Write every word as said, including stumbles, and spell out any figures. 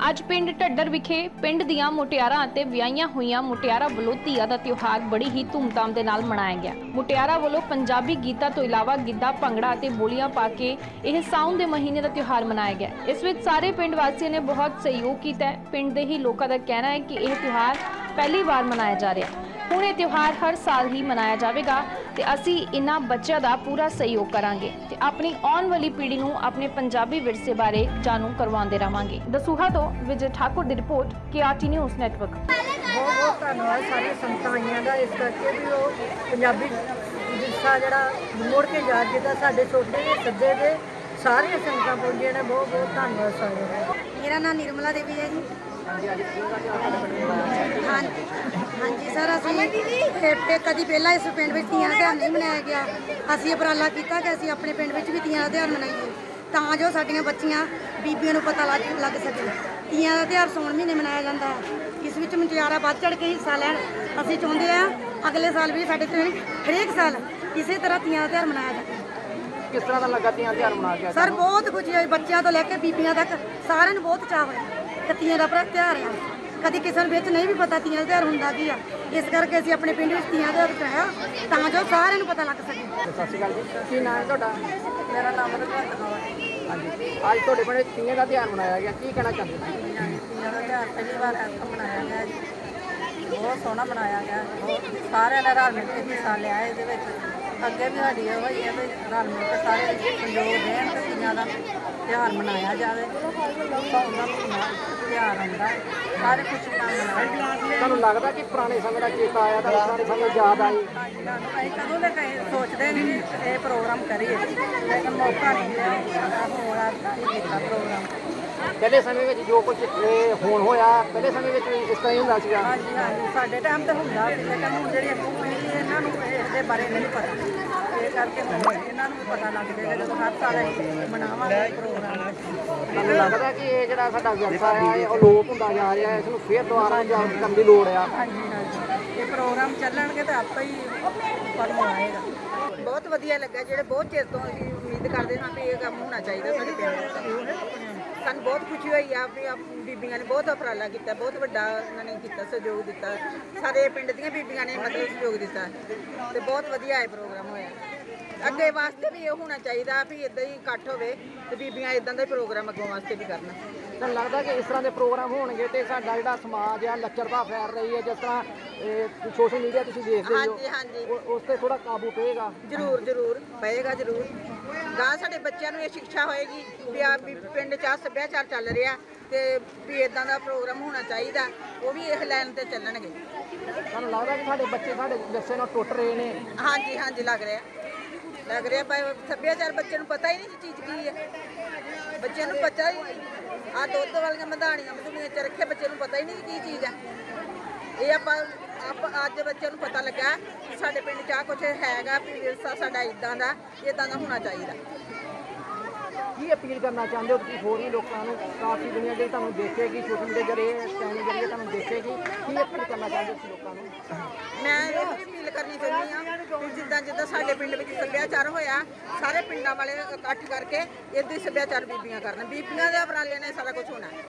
ਅੱਜ ਪਿੰਡ ਢੱਡਰ ਵਿਖੇ ਪਿੰਡ ਦੀਆਂ ਮੁਟਿਆਰਾਂ ਅਤੇ ਵਿਆਹੀਆਂ ਹੋਈਆਂ ਮੁਟਿਆਰਾਂ ਵੱਲੋਂ ਧੀਆਂ ਦਾ ਤਿਉਹਾਰ ਬੜੀ ਹੀ ਧੂਮਧਾਮ ਦੇ ਨਾਲ ਮਨਾਇਆ ਗਿਆ। ਮੁਟਿਆਰਾਂ ਵੱਲੋਂ ਪੰਜਾਬੀ ਗੀਤਾਂ ਤੋਂ ਇਲਾਵਾ ਗਿੱਧਾ, ਭੰਗੜਾ ਅਤੇ ਬੋਲੀਆਂ ਪਾ ਕੇ ਇਹ ਸਾਉਣ ਦੇ ਮਹੀਨੇ ਦਾ ਤਿਉਹਾਰ ਮਨਾਇਆ ਗਿਆ। ਇਸ ਵਿੱਚ ਸਾਰੇ ਪਿੰਡ ਵਾਸੀਆਂ ਨੇ ਬਹੁਤ ਸਹਿਯੋਗ ਕੀਤਾ ਹੈ। ਪਿੰਡ ਦੇ ਹੀ ਲੋਕਾਂ ਦਾ ਕਹਿਣਾ ਹੈ ਕਿ ਇਹ ਤਿਉਹਾਰ ਪਹਿਲੀ ਵਾਰ ਮਨਾਇਆ ਜਾ ਰਿਹਾ ਹੈ। ਹੁਣ ਇਹ ਤਿਉਹਾਰ ਹਰ ਸਾਲ ਹੀ ਮਨਾਇਆ ਜਾਵੇਗਾ ਤੇ ਅਸੀਂ ਇਹਨਾਂ ਬੱਚਿਆਂ ਦਾ ਪੂਰਾ ਸਹਿਯੋਗ ਕਰਾਂਗੇ ਤੇ ਆਪਣੀ ਆਉਣ ਵਾਲੀ ਪੀੜ੍ਹੀ ਨੂੰ ਆਪਣੇ ਪੰਜਾਬੀ ਵਿਰਸੇ ਬਾਰੇ ਜਾਣੂ ਕਰਵਾਉਂਦੇ ਰਹਾਂਗੇ। ਦਸੂਹਾ ਤੋਂ ਵਿਜੇ ਠਾकुर ਦੀ ਰਿਪੋर्ट के आर टी न्यूज़ नेटवर्क। बहुत बहुत धन्यवाद सारी संगतां आईयां दा इस करके भी वो पंजाबी विरसा जिहड़ा मुड़ के याद जिहदा साडे छोटे जे सद्दे दे सारियां संगतां पहुंचियां ने। बहुत बहुत धन्यवाद सारियां। मेरा नाम निर्मला देवी है जी। हाँ हाँ जी सर, असीं कदी पहला इस पिंड में तीयां दा तिहार नहीं मनाया गया। असीं उपराला कीता कि असीं अपने पिंड में भी तीयां दा तिहार मनाइए तां जो साडियां बच्चियां बीबियां नूं पता लग लग सके। तीयां दा तिहार सौण महीने मनाया जाता है। इस विच मुटियारा बढ़ चढ़ के हिस्सा लैण। असीं चाहुंदे आ अगले साल भी साडे पिंड हरेक साल इसे तरह तीयां दा तिहार मनाया जाए। किस तरह का लगा तीयां तिहार मना के? सर बहुत खुशी होई, बच्चों तो लैके बीबियां तक सारिਆਂ ਨੂੰ बहुत चाह होया कि तीयां दा तिहार है। कभी किसी विच नहीं भी पता तीयां तिहार हुंदा की आ, इस करके असीं अपने पिंड विच तीयां तिहार कराया तां जो सारिਆਂ ਨੂੰ पता लग सके। सत श्री अकाल जी, की नाम है तुहाडा? मेरा नाम रघुवंत कौर है। हाँ जी, अज तुहाडे पिंड तीयां दा तिहार मनाया गया, की कहना चाहते हो? तीयां दा तिहार पहली बार मनाया गया जी, बहुत सोहना मनाया गया। बहुत सारे ने रल मिल के हिस्सा लिया इहदे विच। अगे भी साडी इहो ही है भी रल मिल के सारे सहयोग देण ते तीयां दा तिहार मनाया जाए। साउण दा महीना तिहार आउंदा, सारे खुशी नाल मनाया। तुहानूं लगदा कि पुराने समय दा चेता आया तां पुराने समय याद आई? ਅਸੀਂ ਕਦੋਂ ਦੇ ਕਹੇ ਸੋਚਦੇ ਨਹੀਂ ਇਹ ਪ੍ਰੋਗਰਾਮ ਕਰੀਏ, ਲੇਕਿਨ ਮੌਕਾ ਨਹੀਂ ਮਿਲਿਆ। ਹੁਣ ਅਸੀਂ ਕੀਤਾ ਪ੍ਰੋਗਰਾਮ। ਪਹਿਲੇ ਸਮੇਂ ਵਿੱਚ ਜੋ ਕੁਝ ਹੋਣ ਹੋਇਆ ਪਹਿਲੇ ਸਮੇਂ ਵਿੱਚ ਇਸ ਤਰ੍ਹਾਂ ਹੀ ਹੁੰਦਾ ਸੀਗਾ? ਹਾਂਜੀ ਹਾਂਜੀ, ਸਾਡੇ ਟਾਈਮ ਤੇ ਹੁੰਦਾ ਸੀ, ਲੇਕਿਨ ਹੁਣ ਜਿਹੜੀ ਅੱਗੋਂ ਪੀੜ੍ਹੀ ਇਹਨਾਂ ਨੂੰ ਇਹਦੇ ਬਾਰੇ ਨਹੀਂ ਪਤਾ। ਇਹ ਕਰਕੇ ਹੁਣ ਇਹਨਾਂ ਨੂੰ ਵੀ ਪਤਾ ਲੱਗ ਜਾਏਗਾ ਜਦੋਂ ਹਰ ਸਾਲ ਅਸੀਂ ਮਨਾਵਾਂਗੇ ਪ੍ਰੋਗਰਾਮ। ਮੈਨੂੰ ਲੱਗਦਾ ਕਿ ਇਹ ਜਿਹੜਾ ਸਾਡਾ ਵਿਰਸਾ ਹੈ ਇਹ ਅਲੋਪ ਹੁੰਦਾ ਜਾ ਰਿਹਾ ਹੈ, ਇਸ ਨੂੰ ਫਿਰ ਦੁਬਾਰਾ ਜਾਗਰੂਕ ਕਰਨ ਦੀ ਲੋੜ ਆ। ਹਾਂਜੀ ਹਾਂਜੀ, ਇਹ ਪ੍ਰੋਗਰਾਮ ਚੱਲਣਗੇ ਤਾਂ ਆਪੇ ਹੀ ਫਲ ਆਏਗਾ। ਬਹੁਤ ਵਧੀਆ ਲੱਗਾ, ਜਿਹੜੇ ਬਹੁਤ ਚਿਰ ਤੋਂ ਅਸੀਂ ਉਮੀਦ ਕਰਦੇ ਹਾਂ ਵੀ ਇਹ ਕੰਮ ਹੋਣਾ ਚਾਹੀਦਾ ਸਾਡੇ ਪਿੰਡ। ਸਾਨੂੰ ਬਹੁਤ ਖੁਸ਼ੀ ਹੋਈ ਆ ਵੀ ਬੀਬੀਆਂ ਨੇ ਬਹੁਤ ਉਪਰਾਲਾ ਕੀਤਾ, ਬਹੁਤ ਵੱਡਾ ਉਹਨਾਂ ਨੇ ਕੀਤਾ, ਸਹਿਯੋਗ ਦਿੱਤਾ। ਸਾਰੇ ਪਿੰਡ ਦੀਆਂ ਬੀਬੀਆਂ ਨੇ ਮਤਲਬ ਸਹਿਯੋਗ ਦਿੱਤਾ ਤੇ ਬਹੁਤ ਵਧੀਆ ਇਹ ਪ੍ਰੋਗਰਾਮ ਹੋਇਆ। ਅੱਗੇ ਵਾਸਤੇ ਵੀ ਇਹ ਹੋਣਾ ਚਾਹੀਦਾ ਵੀ ਇਦਾਂ ਹੀ ਇਕੱਠ ਹੋਵੇ ਤੇ ਬੀਬੀਆਂ ਇਦਾਂ ਦਾ ਹੀ ਪ੍ਰੋਗਰਾਮ ਅੱਗੋਂ ਵਾਸਤੇ ਵੀ ਕਰਨ। ਮੈਨੂੰ ਲੱਗਦਾ ਕਿ ਇਸ ਤਰ੍ਹਾਂ ਦੇ ਪ੍ਰੋਗਰਾਮ ਹੋਣਗੇ ਤੇ ਸਾਡਾ ਜਿਹੜਾ ਸਮਾਜ ਆ ਲੱਚਰਤਾ ਫੈਲ ਰਹੀ ਹੈ, ਜਿਸ ਤਰ੍ਹਾਂ ਸੋਸ਼ਲ ਮੀਡੀਆ ਤੁਸੀਂ ਦੇਖਦੇ ਹੋ। ਹਾਂਜੀ ਹਾਂਜੀ, ਉਸ ਤੇ ਥੋੜਾ ਕਾਬੂ ਪਏਗਾ? ਜ਼ਰੂਰ ਜ਼ਰੂਰ ਪਏਗਾ, ਜ਼ਰੂਰ। ਗਾਂ ਸਾਡੇ ਬੱਚਿਆਂ ਨੂੰ ਇਹ ਸਿੱਖਿਆ ਹੋਏਗੀ ਵੀ ਆ ਵੀ ਪਿੰਡ 'ਚ ਆ ਸੱਭਿਆਚਾਰ ਚੱਲ ਰਿਹਾ ਤੇ ਵੀ ਇਦਾਂ ਦਾ ਪ੍ਰੋਗਰਾਮ ਹੋਣਾ ਚਾਹੀਦਾ, ਉਹ ਵੀ ਇਸ ਲਾਈਨ ਤੇ ਚੱਲਣਗੇ। ਤੁਹਾਨੂੰ ਲੱਗਦਾ ਕਿ ਸਾਡੇ ਬੱਚੇ ਸਾਡੇ ਵਿਰਸੇ ਨਾਲ ਟੁੱਟ ਰਹੇ ਨੇ? ਹਾਂਜੀ ਹਾਂਜੀ, ਲੱਗ ਰਿਹਾ ਲੱਗ ਰਿਹਾ ਭਾਈ ਸੱਭਿਆਚਾਰ ਬੱਚੇ ਨੂੰ ਪਤਾ ਹੀ ਨਹੀਂ ਚੀਜ਼ ਕੀ ਹੈ। ਬੱਚੇ ਨੂੰ ਪਤਾ ਹੀ ਨਹੀਂ, ਆਹ ਦੁੱਧ ਵਾਲੀਆਂ ਮਧਾਣੀਆਂ ਮਧੂਣੀਆਂ ਚ ਰੱਖੇ, ਬੱਚੇ ਨੂੰ ਪਤਾ ਹੀ ਨਹੀਂ ਕੀ ਚੀਜ਼ ਹੈ ਇਹ। ਆਪਾਂ ਆਪ ਅੱਜ ਬੱਚਿਆਂ ਨੂੰ ਪਤਾ ਲੱਗਾ ਕਿ ਸਾਡੇ ਪਿੰਡ 'ਚ ਆਹ ਕੁਛ ਹੈਗਾ ਵੀ ਵਿਰਸਾ ਸਾਡਾ ਇੱਦਾਂ ਦਾ ਇੱਦਾਂ ਦਾ ਹੋਣਾ ਚਾਹੀਦਾ। ਕੀ ਅਪੀਲ ਕਰਨਾ ਚਾਹੁੰਦੇ ਹੋ ਤੁਸੀਂ ਹੋਰ ਵੀ ਲੋਕਾਂ ਨੂੰ? ਕਾਫੀ ਦੁਨੀਆ ਜਿਹੜੀ ਤੁਹਾਨੂੰ ਦੇਖੇਗੀ ਸੋਸ਼ਲ ਮੀਡੀਆ ਜਰੀਏ ਚੈਨਲ ਜਰੀਏ ਤੁਹਾਨੂੰ ਦੇਖੇਗੀ, ਕੀ ਅਪੀਲ ਕਰਨਾ ਚਾਹੁੰਦੇ ਤੁਸੀਂ ਲੋਕਾਂ ਨੂੰ? ਮੈਂ ਇਹ ਵੀ ਅਪੀਲ ਕਰਨੀ ਚਾਹੁੰਦੀ ਹਾਂ ਵੀ ਜਿੱਦਾਂ ਜਿੱਦਾਂ ਸਾਡੇ ਪਿੰਡ ਵਿੱਚ ਸੱਭਿਆਚਾਰ ਹੋਇਆ, ਸਾਰੇ ਪਿੰਡਾਂ ਵਾਲੇ ਇਕੱਠ ਕਰਕੇ ਇੱਦਾਂ ਹੀ ਸੱਭਿਆਚਾਰ ਬੀਬੀਆਂ ਕਰਨ। ਬੀਬੀਆਂ ਦੇ ਉਪਰਾਲੇ ਨਾਲ ਸਾਰਾ ਕੁਝ ਹੋਣਾ।